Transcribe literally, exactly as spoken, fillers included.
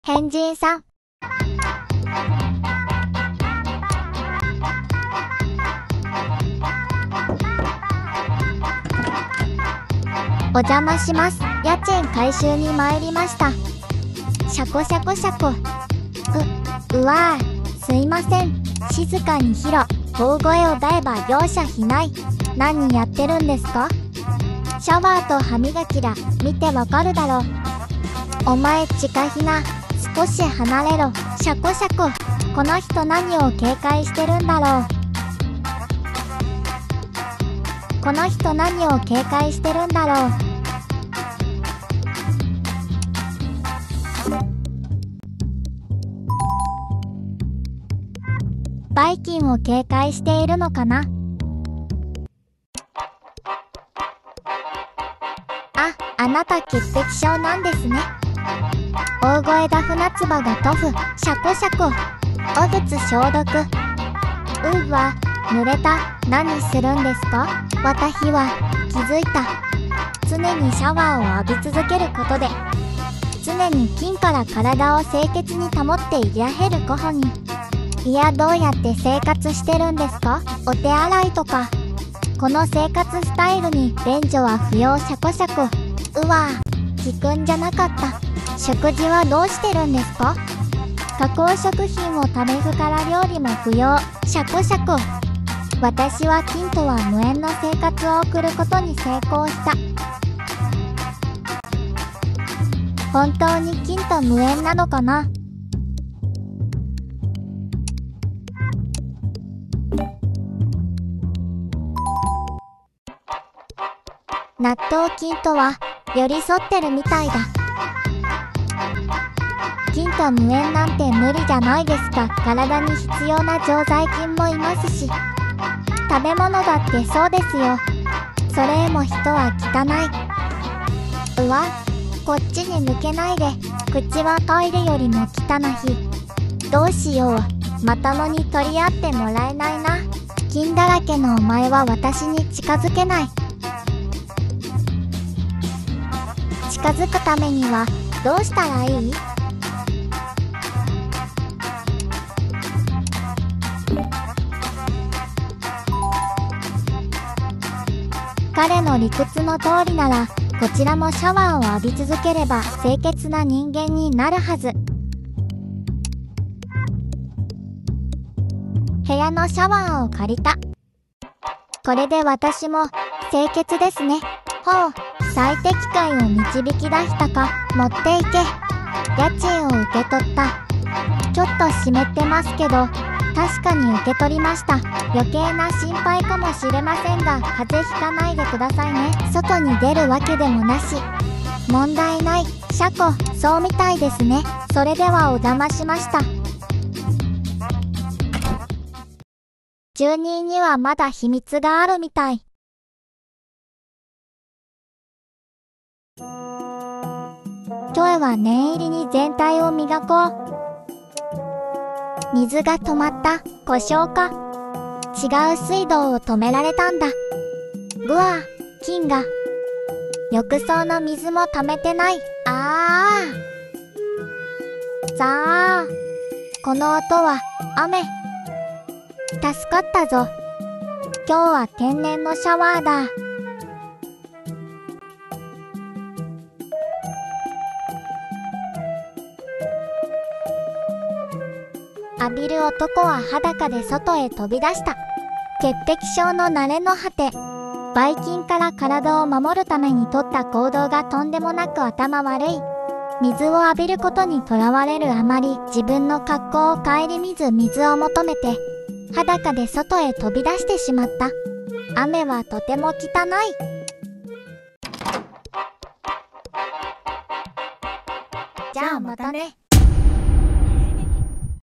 変人さん。お邪魔します。家賃回収に参りました。シャコシャコシャコ。う、うわー、すいません。静かにしろ。大声を出えば容赦しない。何やってるんですか？シャワーと歯磨きだ。見てわかるだろ。お前近ひな。少し離れろ。シャコシャコ。この人何を警戒してるんだろう。この人何を警戒してるんだろう。バイキンを警戒しているのかな。あ、あなた潔癖症なんですね。大声だ船つばが飛ぶ。シャコシャコ。おぐつ消毒。うわ、濡れた。何するんですか？私は気づいた。常にシャワーを浴び続けることで常に菌から体を清潔に保っていられるコホに。いや、どうやって生活してるんですか？お手洗いとか。この生活スタイルに便所は不要。シャコシャコ。うわぁ、聞くんじゃなかった。食事はどうしてるんですか？加工食品を食べるから料理も不要。シャコシャコ。私は菌とは無縁の生活を送ることに成功した。本当に菌と無縁なのかな？納豆菌とは寄り添ってるみたいだ。菌と無縁なんて無理じゃないですか。体に必要な常在菌もいますし、食べ物だってそうですよ。それも人は汚い。うわ、こっちに抜けないで。口はトイレよりも汚い。どうしよう。まともに取り合ってもらえないな。菌だらけのお前は私に近づけない。近づくためにはどうしたらいい？彼の理屈の通りなら、こちらもシャワーを浴び続ければ清潔な人間になるはず。部屋のシャワーを借りた。これで私も清潔ですね。ほう、最適解を導き出したか。持っていけ。家賃を受け取った。ちょっと湿ってますけど、確かに受け取りました。余計な心配かもしれませんが、風邪ひかないでくださいね。外に出るわけでもなし。問題ない。シャコ、そうみたいですね。それではお邪魔しました。住人にはまだ秘密があるみたい。今日は念入りに全体を磨こう。水が止まった。故障か。違う水道を止められたんだ。ぐわぁ、菌が。浴槽の水も溜めてない。ああ。さあ。この音は雨。助かったぞ。今日は天然のシャワーだ。浴びる男は裸で外へ飛び出した。潔癖症の慣れの果て。ばい菌から体を守るために取った行動がとんでもなく頭悪い。水を浴びることにとらわれるあまり、自分の格好を顧みず水を求めて、裸で外へ飛び出してしまった。雨はとても汚い。